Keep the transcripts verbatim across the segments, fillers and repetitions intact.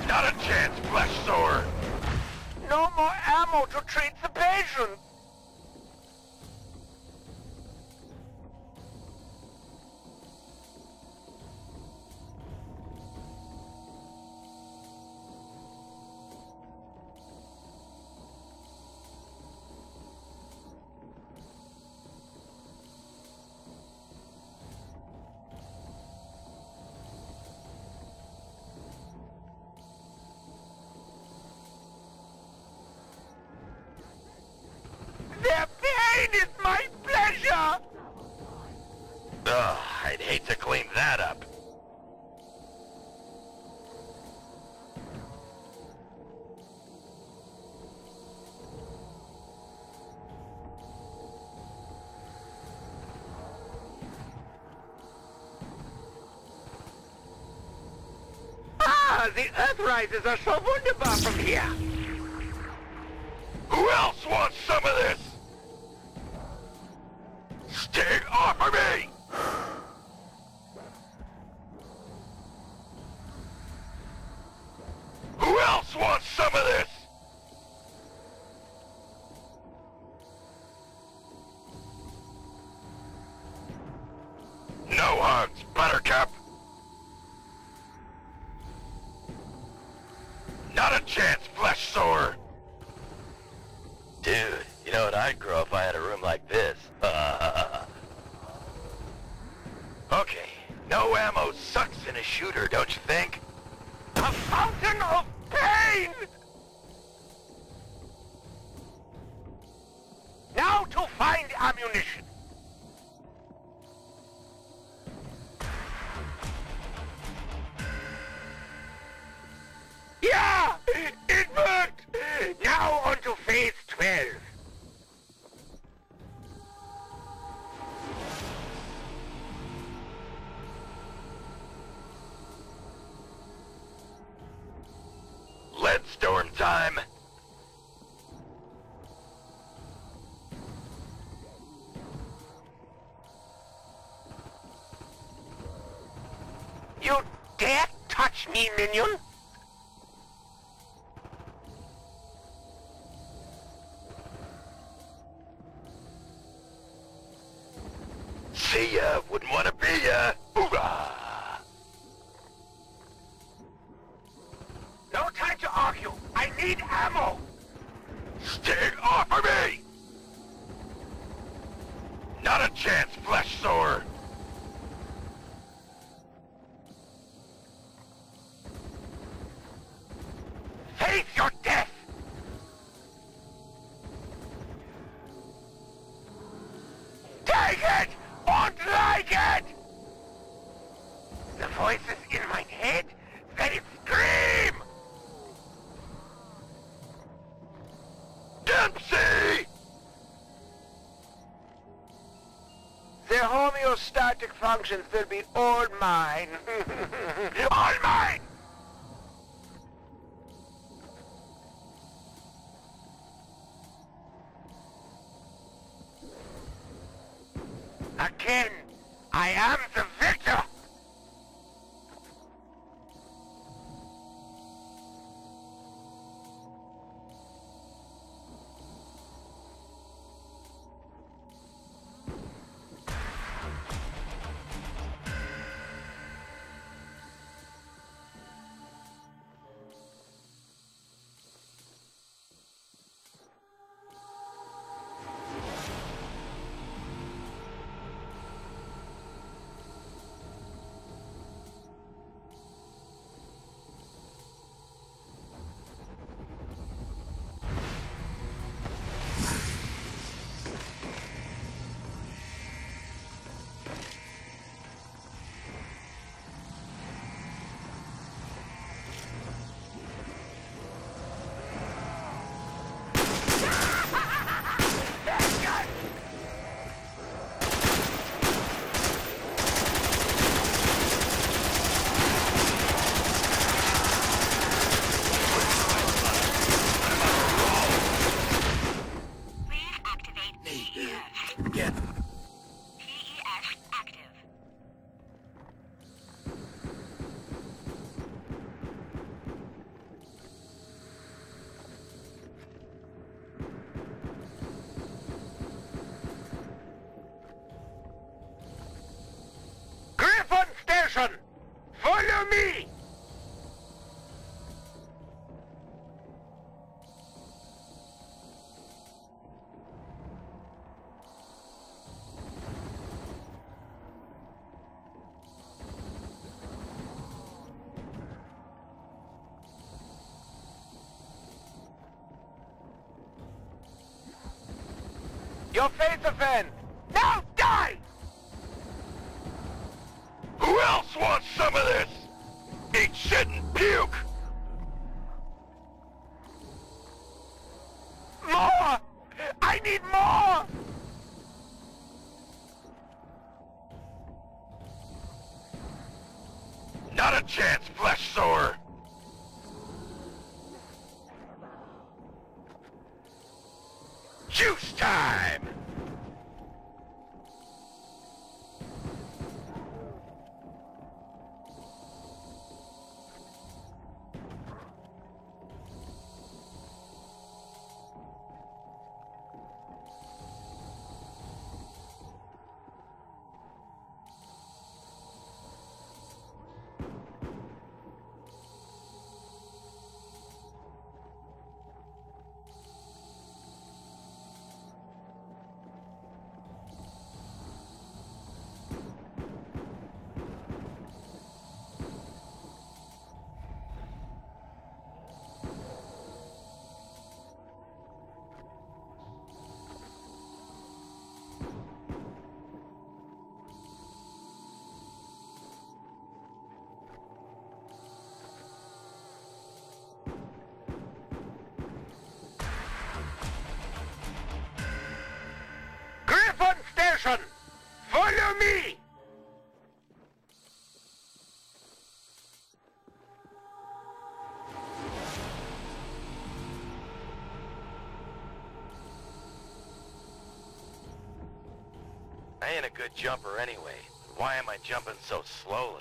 Not a chance, flesh sore! No more ammo to treat the patient! Their pain is my pleasure! Ugh, I'd hate to clean that up. Ah, the Earthrisers are so wunderbar from here! Who else wants some of this? Stay off of me! Who else wants some of this? No hugs, Buttercup. Not a chance, flesh sore. Dude, you know what I'd grow if I had a room like this? Okay, no ammo sucks in a shooter, don't you think? A fountain of pain! Now to find ammunition. Yeah! It worked! Now on to phase twelve. Leadstorm time! You dare touch me, minion? See ya, wouldn't wanna be ya. Hoorah! No time to argue. I need ammo. Stay off of me! Not a chance, flesh sore. Face your death. Take it! Won't like it! The voices in my head, they scream! Dempsey! The homeostatic functions will be all mine. All mine! Again, I am the victor! Follow me! Your face offend! Now die! Who else wants some of this? Eat shit and puke! More! I need more! Not a chance, flesh sore! Juice time! Station! Follow me! I ain't a good jumper anyway. Why am I jumping so slowly?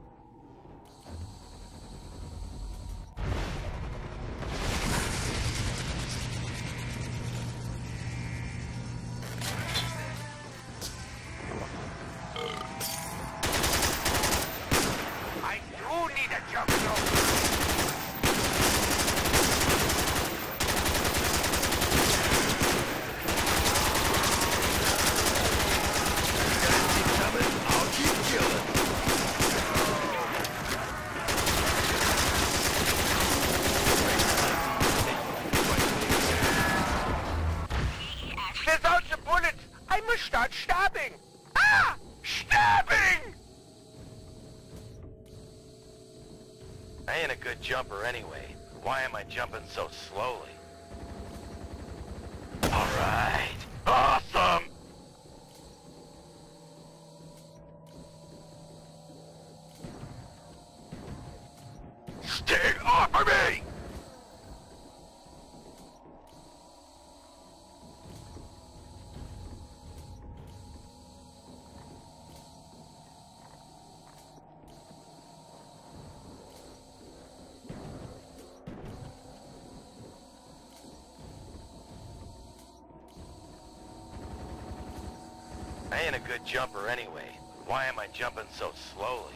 I do need a jump rope. Without the bullets, I must start stabbing. Ah! Stabbing! I ain't a good jumper anyway. Why am I jumping so slowly? Alright. Awesome! Stay off of me! I ain't a good jumper anyway. Why am I jumping so slowly?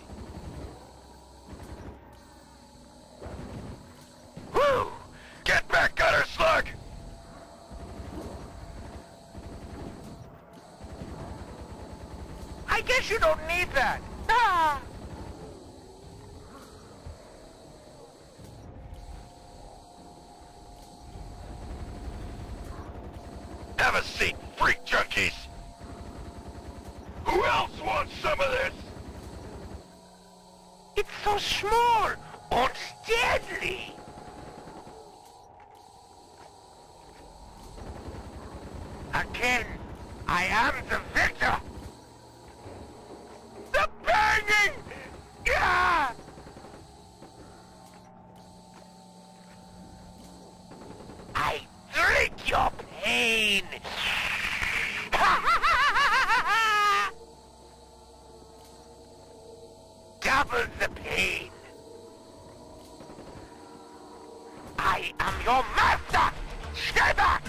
Woo! Get back, gutter slug! I guess you don't need that. Ah! Have a seat, freak junkies! Who else wants some of this? It's so small and deadly. Again, I am the victor. The banging! Yeah! I drink your pain. Double the pain. I am your master! Stay back!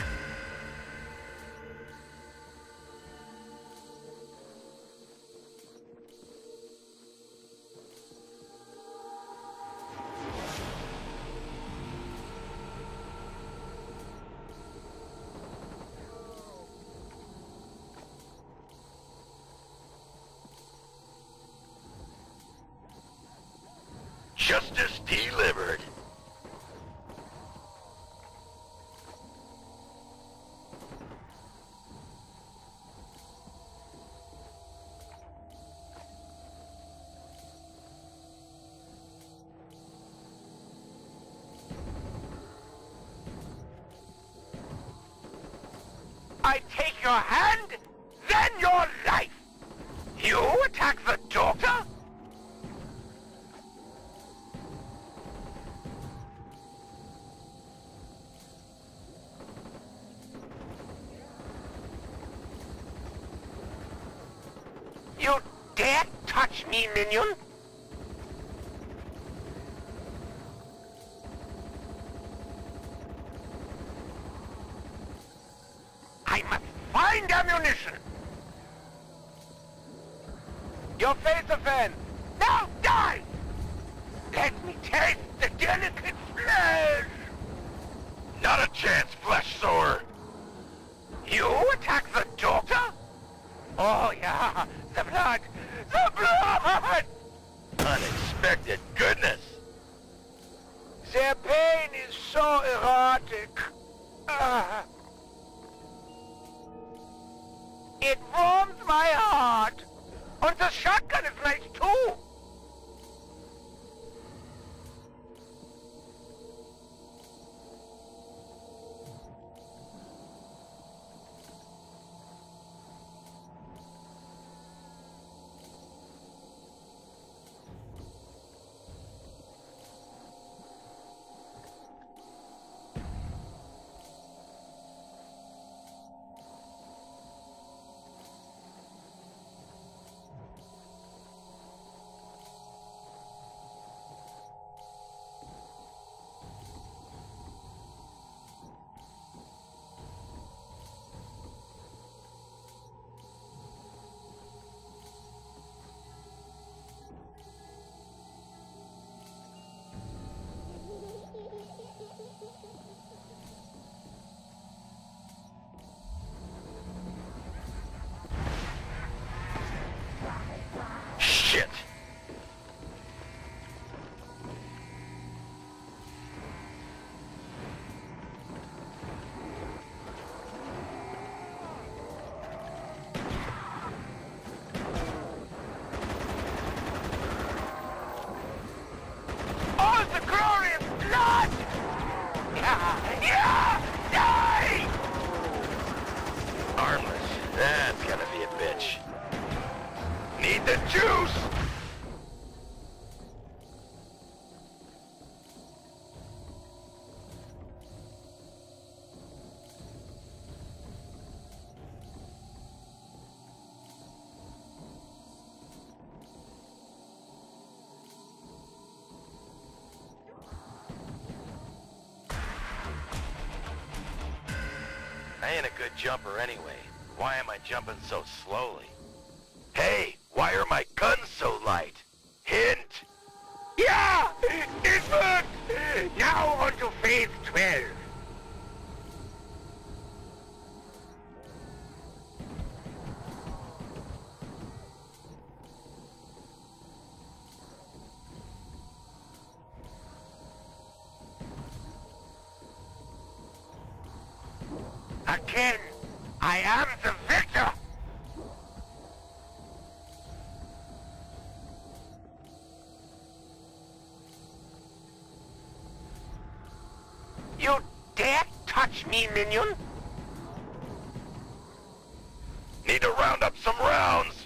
Justice delivered. I take your hand, then your life. You attack the doctor? You dare touch me, minion? I must find ammunition! Your face offense! Now die! Let me taste the delicate flesh! Not a chance, flesh sore. You attack the doctor? Oh yeah, the blood! The blood! Unexpected goodness. Their pain is so erotic. Ah. It warms my heart. And the shotgun is nice too. Shit. Oh, the glorious blood! Yeah, yeah, die! Armless. That's gotta be a bitch. Need the juice! I ain't a good jumper anyway. Why am I jumping so slowly? Hey, why are my guns so light? Hint! Yeah! It worked! Now on to phase twelve. Again, I am the victor! You dare touch me, minion? Need to round up some rounds.